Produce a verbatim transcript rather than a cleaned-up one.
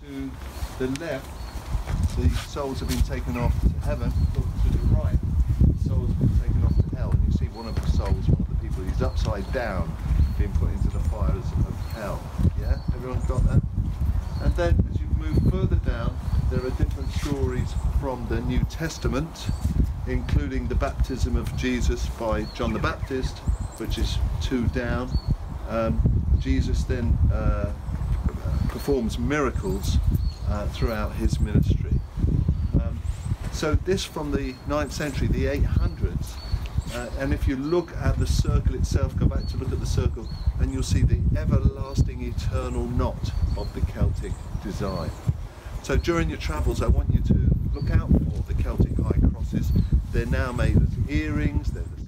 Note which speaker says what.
Speaker 1: to the left, the souls have been taken off to heaven. Look to the right, the souls have been taken off to hell. And you see one of the souls, one of the people, he's upside down, being put into the fires of hell. Yeah, everyone got that? And then as you move further down, there are different stories from the New Testament, including the baptism of Jesus by John the Baptist, which is two down. Um, Jesus then uh, performs miracles uh, throughout his ministry. Um, so this from the ninth century, the eight hundreds, uh, and if you look at the circle itself, go back to look at the circle, and you'll see the everlasting eternal knot of the Celtic design. So during your travels, I want you to look out for the Celtic high crosses. They're now made as earrings, they're the